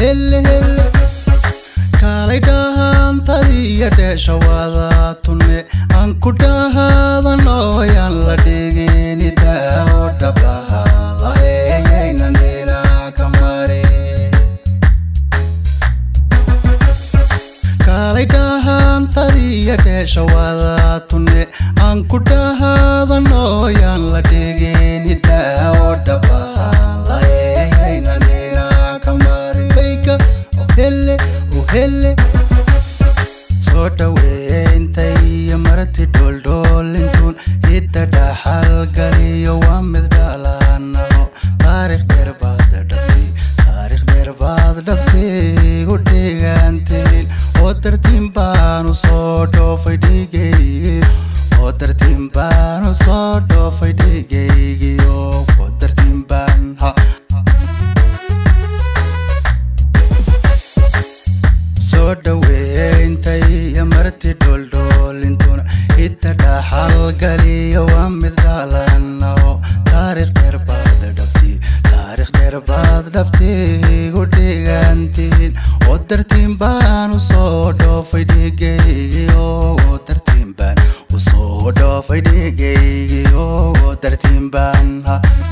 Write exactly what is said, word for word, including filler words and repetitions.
هل هل كالي dhaantadii iyo dheesha wadaatune aan ku dhahaadano yaan la dhigin daawo dhabaha la eegaynan dhinaca ka mari kaalay dhaantadii iyo dheesha wadaatune aan ku dhahaadano yaan la dhigin daawo dhabaha la eegaynan dhinaca ka mari bayka hele hele soda weentay marti dol dol intun hidda dhaxal galiyo waa mid dhalano taariikh dheer baad dhabtay taariikh dheer baad dhabtay u dhigantiin oo dartiin baan u soo dhoofay dhigay oo dartiin baan u soo dhoofay dhigay oo dartiin baan ha soda weentay marti dol dol intuna hidda dhaxal galiyo waa mid dhalano taariikh dheer baad dhabtay taariikh dheer baad dhabtay u dhigantiin oo dartiin baan u soo dhoofay dhigay oo dartiin baan u soo dhoofay dhigay oo dartiin baan ha